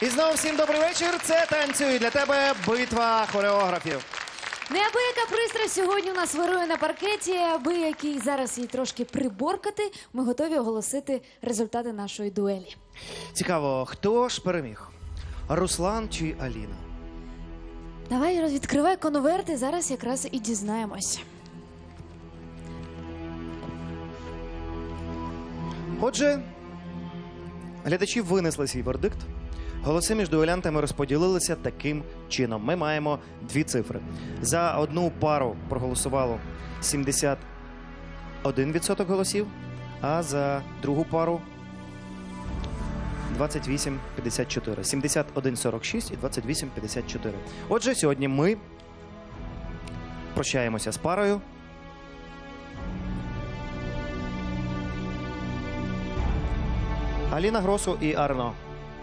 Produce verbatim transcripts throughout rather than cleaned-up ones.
І знову всім добрий вечір. Це «Танцюй для тебе» битва хореографів. Неабияка пристрасть сьогодні у нас вирує на паркеті, аби який зараз її трошки приборкати, ми готові оголосити результати нашої дуелі. Цікаво, хто ж переміг? Руслан чи Аліна? Давай відкривай конверти, зараз якраз і дізнаємося. Отже, глядачі винесли свій вердикт. Голоси між дуелянтами розподілилися таким чином. Ми маємо дві цифри. За одну пару проголосувало сімдесят один відсоток голосів, а за другу пару двадцять вісім п'ятдесят чотири. сімдесят один сорок шість і двадцять вісім п'ятдесят чотири. Отже, сьогодні ми прощаємося з парою. Аліна Гросу і Арно.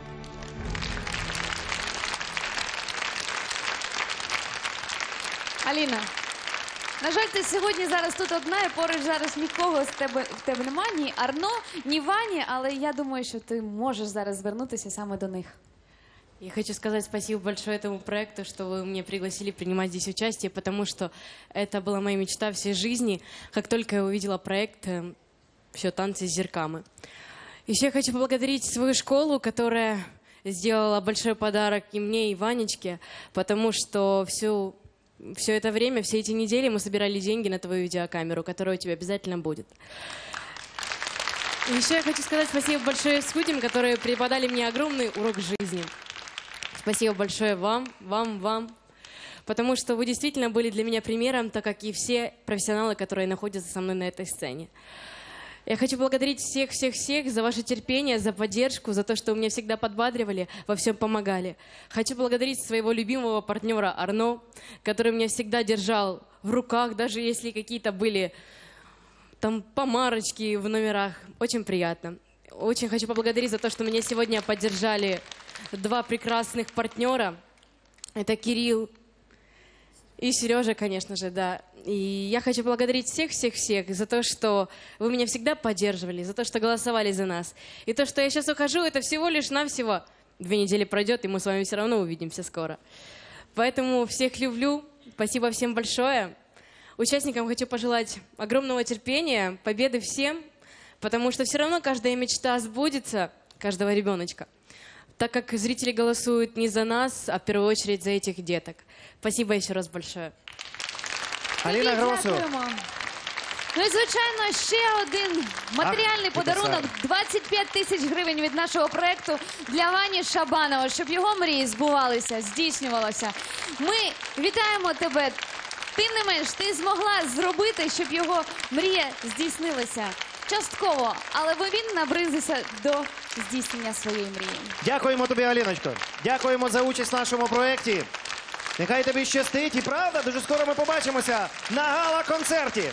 Аліна, на жаль, ти сьогодні зараз тут одна, і поруч зараз нікого з тебе, в тебе нема, ні Арно, ні Вані, але я думаю, що ти можеш зараз звернутися саме до них. Я хочу сказать спасибо большое этому проекту, что вы меня пригласили принимать здесь участие, потому что это была моя мечта всей жизни, как только я увидела проект «Все танцы с зерками». Еще я хочу поблагодарить свою школу, которая сделала большой подарок и мне, и Ванечке, потому что всю, все это время, все эти недели мы собирали деньги на твою видеокамеру, которая у тебя обязательно будет. Еще я хочу сказать спасибо большое судьям, которые преподали мне огромный урок жизни. Спасибо большое вам, вам, вам, потому что вы действительно были для меня примером, так как и все профессионалы, которые находятся со мной на этой сцене. Я хочу благодарить всех-всех-всех за ваше терпение, за поддержку, за то, что вы меня всегда подбадривали, во всем помогали. Хочу благодарить своего любимого партнера Арно, который меня всегда держал в руках, даже если какие-то были там помарочки в номерах. Очень приятно. Очень хочу поблагодарить за то, что меня сегодня поддержали два прекрасных партнера. Это Кирилл и Сережа, конечно же, да. И я хочу благодарить всех-всех-всех за то, что вы меня всегда поддерживали, за то, что голосовали за нас. И то, что я сейчас ухожу, это всего лишь навсего две недели пройдет, и мы с вами все равно увидимся скоро. Поэтому всех люблю. Спасибо всем большое. Участникам хочу пожелать огромного терпения, победы всем, потому что все равно каждая мечта сбудется, каждого ребеночка, так как зрители голосуют не за нас, а в первую очередь за этих деток. Спасибо еще раз большое. Аліна Гросу. Дякуємо. Ну і, звичайно, ще один матеріальний Ах, подарунок – двадцять п'ять тисяч гривень від нашого проєкту для Вані Шабанова, щоб його мрії збувалися, здійснювалися. Ми вітаємо тебе. Тим не менш, ти змогла зробити, щоб його мрія здійснилася частково, але він наблизився до здійснення своєї мрії. Дякуємо тобі, Аліночко. Дякуємо за участь в нашому проєкті. Нехай тобі щастить. І правда, дуже скоро ми побачимося на гала-концерті.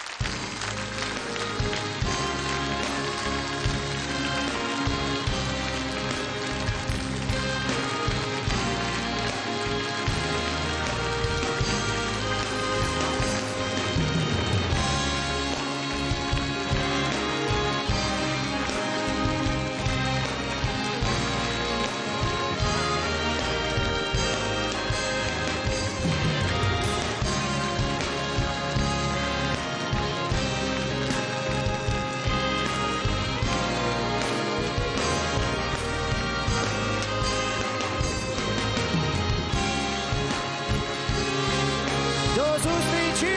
До зустрічі!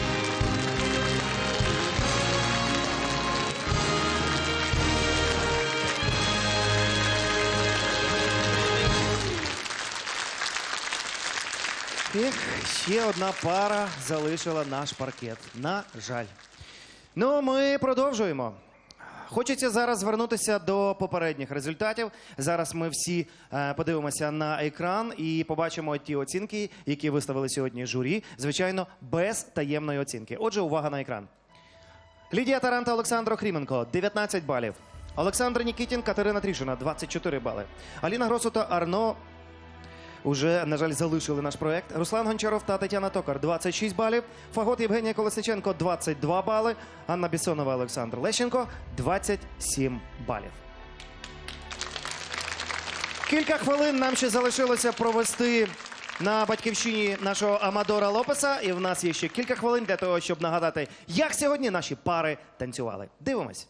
Ех, ще одна пара залишила наш паркет. На жаль. Ну, ми продовжуємо. Хочеться зараз звернутися до попередніх результатів. Зараз ми всі е, подивимося на екран і побачимо ті оцінки, які виставили сьогодні журі. Звичайно, без таємної оцінки. Отже, увага на екран. Лідія Таранта, Олександр Охріменко – дев'ятнадцять балів. Олександр Нікітін, Катерина Трішина – двадцять чотири бали. Аліна Гросу та Арно уже, на жаль, залишили наш проект. Руслан Гончаров та Тетяна Токар – двадцять шість балів. Фагот Євгенія Колесниченко – двадцять два бали. Анна Бессонова, Олександр Лещенко – двадцять сім балів. Кілька хвилин нам ще залишилося провести на батьківщині нашого Амадора Лопеса. І в нас є ще кілька хвилин для того, щоб нагадати, як сьогодні наші пари танцювали. Дивимось.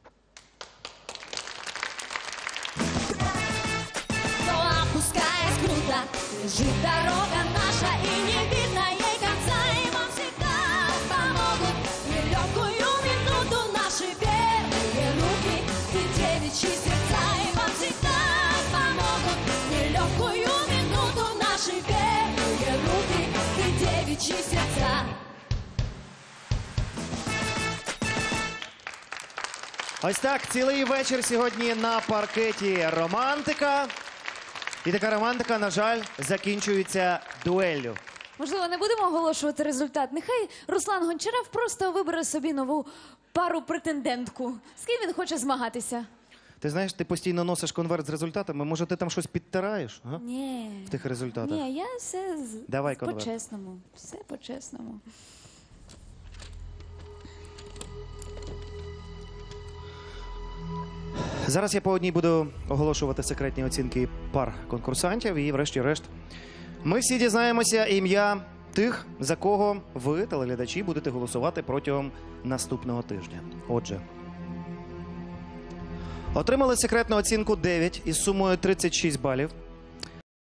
Но опускаясь круто, лежит дорога наша, и не видно ей конца, и вам всегда помогут в нелегкую минуту наши первые руки и девичьи сердца, и вам всегда помогут в нелегкую минуту наши первые руки и девичьи сердца. Ось так, цілий вечір сьогодні на паркеті романтика. І така романтика, на жаль, закінчується дуеллю. Можливо, не будемо оголошувати результат. Нехай Руслан Гончаров просто вибере собі нову пару претендентку. З ким він хоче змагатися? Ти знаєш, ти постійно носиш конверт з результатами. Може, ти там щось підтираєш? Га? Ні. В тих результатах. Ні, я все з- Давай конверт. по-чесному. Все по-чесному. Зараз я по одній буду оголошувати секретні оцінки пар конкурсантів. І врешті-решт ми всі дізнаємося ім'я тих, за кого ви, телеглядачі, будете голосувати протягом наступного тижня. Отже, отримали секретну оцінку дев'ять із сумою тридцять шість балів.